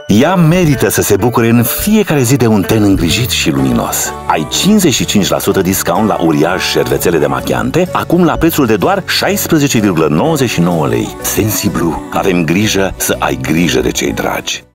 Ea merită să se bucure în fiecare zi de un ten îngrijit și luminos. Ai 55% discount la uriaș șervețele demachiante, acum la prețul de doar 16,99 lei. Sensiblu, avem grijă să ai grijă de cei dragi.